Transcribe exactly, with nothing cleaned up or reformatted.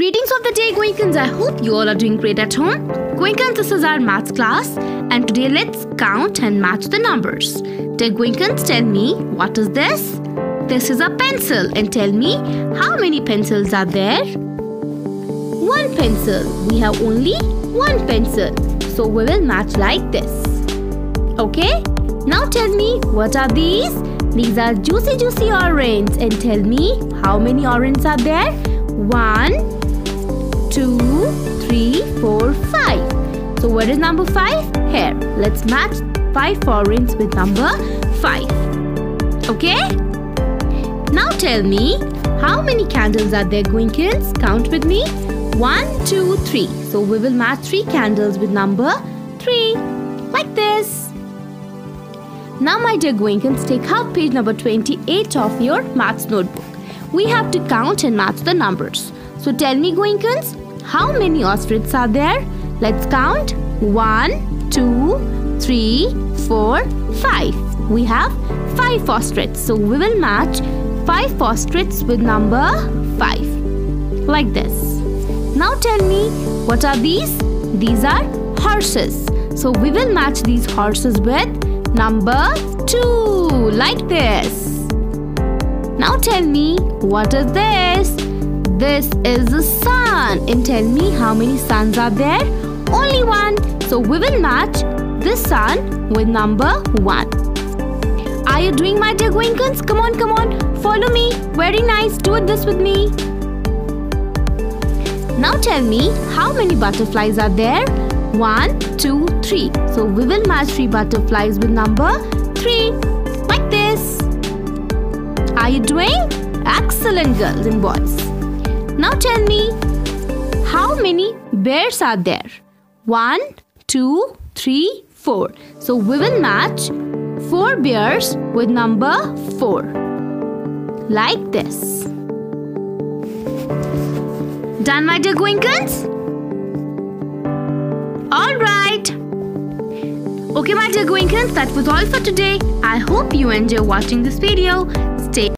Greetings of the day, Goenkans. I hope you all are doing great at home. Goenkans, this is our maths class, and today let's count and match the numbers. Dear Goenkans, tell me, what is this? This is a pencil, and tell me how many pencils are there? One pencil. We have only one pencil, so we will match like this. Okay? Now tell me, what are these? These are juicy juicy oranges, and tell me how many oranges are there? One, two, three, four, five. So where is number five? Here. Let's match five oranges with number five. Okay? Now tell me, how many candles are there, Goenkans? Count with me. One, two, three. So we will match three candles with number three. Like this. Now my dear Goenkans, take out page number twenty-eight of your maths notebook. We have to count and match the numbers. So tell me, Goenkans, how many ostriches are there? Let's count. One, two, three, four, five. We have five ostriches. So we will match five ostriches with number five. Like this. Now tell me, what are these? These are horses. So we will match these horses with number two. Like this. Now tell me, what is this? This is the sun. And tell me, how many suns are there? Only one. So we will match this sun with number one. Are you doing, my dear Goenkans? Come on, come on. Follow me. Very nice. Do this with me. Now tell me, how many butterflies are there? One, two, three. So we will match three butterflies with number three. Like this. Are you doing? Excellent, girls and boys. Now tell me, how many bears are there? One, two, three, four. So we will match four bears with number four. Like this. Done, my dear Goenkans? Alright. Okay, my dear Goenkans, that was all for today. I hope you enjoy watching this video. Stay